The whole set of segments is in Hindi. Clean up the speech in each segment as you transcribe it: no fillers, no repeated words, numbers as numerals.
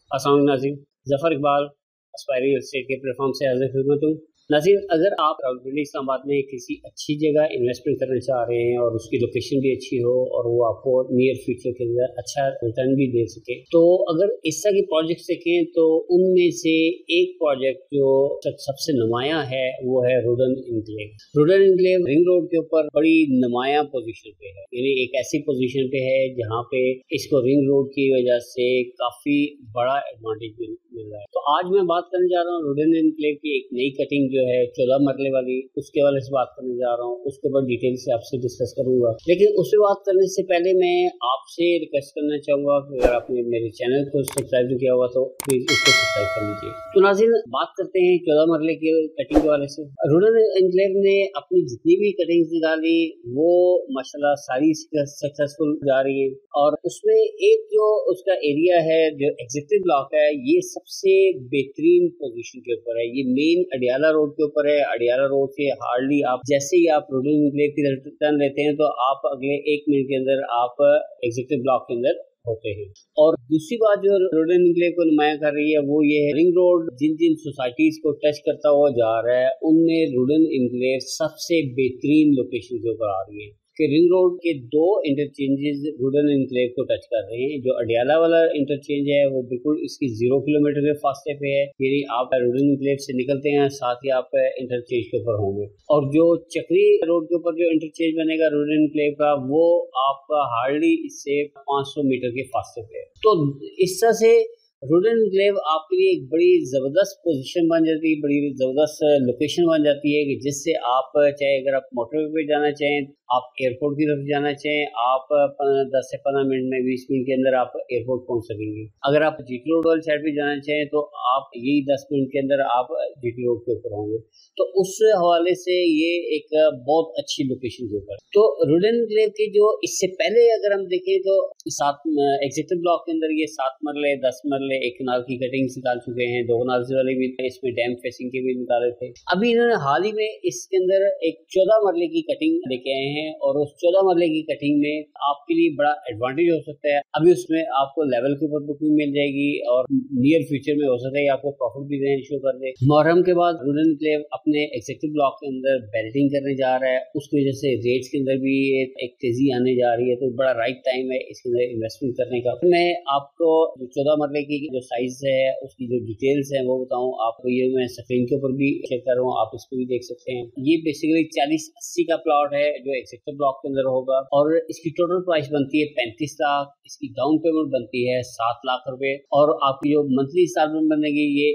अस्सलाम वालेकुम नाज़रीन, Zafar Iqbal Aspire real estate के प्लेटफॉर्म से हाज़िर खिदमत हूँ। नाज़रीन, अगर आप रावलपिंडी इस्लामाबाद में किसी अच्छी जगह इन्वेस्टमेंट करना चाह रहे हैं और उसकी लोकेशन भी अच्छी हो और वो आपको नियर फ्यूचर के अंदर अच्छा रिटर्न भी दे सके, तो अगर इस तरह के प्रोजेक्ट्स देखें तो उनमें से एक प्रोजेक्ट जो सबसे नुमाया है वो है Rudn enclave. Rudn enclave ring road के ऊपर बड़ी नुमाया पोजीशन पे है, यानी एक ऐसी पोजीशन पे है जहाँ पे इसको रिंग रोड की वजह से काफी बड़ा एडवांटेज मिल रहा है। तो आज मैं बात करने जा रहा हूँ रुडन एन्क्लेव की एक नई कटिंग जो है 14 मरले वाली, उसके वाले से बात करने जा रहा हूँ। उसके ऊपर डिटेल से आपसे डिस्कस करूंगा, लेकिन उससे बात करने से पहले मैं आपसे रिक्वेस्ट करना चाहूंगा कि अगर आपने मेरे चैनल को सब्सक्राइब नहीं किया हुआ तो प्लीज उसको सब्सक्राइब कर लीजिए। तो नाज़रीन, बात करते हैं 14 मरले की कटिंग के वाले से। रुडन एन्क्लेव ने अपनी जितनी भी कटिंग्स निकाली वो माशाल्लाह सारी सक्सेसफुल जा रही है, और उसमें एक जो उसका एरिया है जो एग्जीक्यूटिव ब्लॉक है, ये सबसे बेहतरीन पोजीशन के ऊपर है। ये मेन अडियाला रोड के ऊपर है। अडियाला रोड से हार्डली आप जैसे ही आप रुडन एन्क्लेव की टर्न लेते हैं तो आप अगले 1 मिनट के अंदर आप एग्जीक्यूटिव ब्लॉक के अंदर होते हैं। और दूसरी बात जो रुडन एन्क्लेव को नुमाया कर रही है वो ये है, रिंग रोड जिन जिन सोसाइटीज को टच करता हुआ जा रहा है उनमें रुडन एन्क्लेव सबसे बेहतरीन लोकेशन के ऊपर आ रही है कि रिंग रोड के 2 इंटरचेंजेस रुडन एन्क्लेव को टच कर रहे हैं। जो अडियाला वाला इंटरचेंज है वो बिल्कुल इसकी 0 किलोमीटर के फासले पे है, यानी आप रुडन एन्क्लेव से निकलते हैं साथ ही आप इंटरचेंज के ऊपर होंगे। और जो चक्री रोड के ऊपर जो इंटरचेंज बनेगा रुडन एन्क्लेव का, वो आपका हार्डली इससे 500 मीटर के फासले पे है। तो इस तरह से रुडन एन्क्लेव आपके लिए एक बड़ी ज़बरदस्त पोजीशन बन जाती है, बड़ी ज़बरदस्त लोकेशन बन जाती है कि जिससे आप चाहे अगर आप मोटरवे पे जाना चाहें, आप एयरपोर्ट की तरफ जाना चाहें, आप 10 से 15 मिनट में 20 मिनट के अंदर आप एयरपोर्ट पहुंच सकेंगे। अगर आप जीटी रोड वाली साइड पे जाना चाहें तो आप यही 10 मिनट के अंदर आप जीटी रोड के ऊपर होंगे। तो उस हवाले से ये एक बहुत अच्छी लोकेशन के ऊपर। तो रुडन एन्क्लेव की जो इससे पहले अगर हम देखें तो 7 एग्जीक्यूटिव ब्लॉक के अंदर ये 7 मरले 10 मरले एक कनाल की कटिंग्स निकाल चुके हैं, 2 कनाल वाले भी इसमें डैम फेसिंग के भी निकाले थे। अभी इन्होंने हाल ही में इसके अंदर एक 14 मरले की कटिंग लेके आए हैं, और उस 14 मरले की कटिंग में आपके लिए बड़ा एडवांटेज हो सकता है। अभी उसमें आपको लेवल के ऊपर बुकिंग मिल जाएगी और नियर फ्यूचर में हो सकता है आपको प्रॉफिट भी देने शुरू कर दे। मुहर्रम के बाद रुडन एन्क्लेव अपने एग्जीक्यूटिव ब्लॉक के अंदर बेल्टिंग करने जा रहा है, उसकी वजह से रेट्स के अंदर भी एक तेजी आने जा रही है। तो बड़ा राइट टाइम है इसके अंदर इन्वेस्टमेंट करने का। मैं आपको जो 14 मरले की जो साइज है उसकी जो डिटेल्स है वो बताऊं आपको, ये मैं स्क्रीन के ऊपर भी चेक कर रहा हूँ, आप इसको भी देख सकते हैं। ये बेसिकली 40-80 का प्लॉट है जो एग्जीक्यूटिव ब्लॉक के अंदर होगा, और इसकी टोटल प्राइस बनती है 35 लाख। इसकी डाउन पेमेंट बनती है 7 लाख रुपए, और आपकी जो मंथली इंस्टॉलमेंट बनेगी ये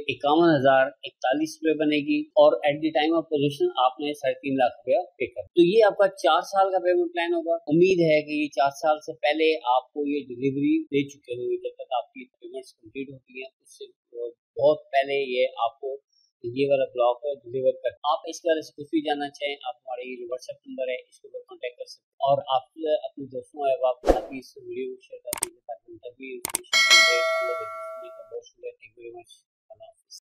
51,041 रुपए बनेगी, और at the time of position आपने 3.5 लाख रुपया पे कर। तो ये आपका 4 साल का पेमेंट प्लान होगा। उम्मीद है कि ये 4 साल से पहले आपको ये डिलीवरी दे चुके होंगे। जब तक आपकी पेमेंट्स कंप्लीट होती हैं उससे बहुत पहले ये आपको ये वाला ब्लॉक डिलीवर कर। आप इसके बारे में कुछ भी जानना चाहें, आप हमारे ये व्हाट्सएप नंबर है इसके ऊपर कॉन्टैक्ट कर सकते हैं, और आप अपने दोस्तों और आप भी इस वीडियो को शेयर कर दीजिए ताकि उन तक भी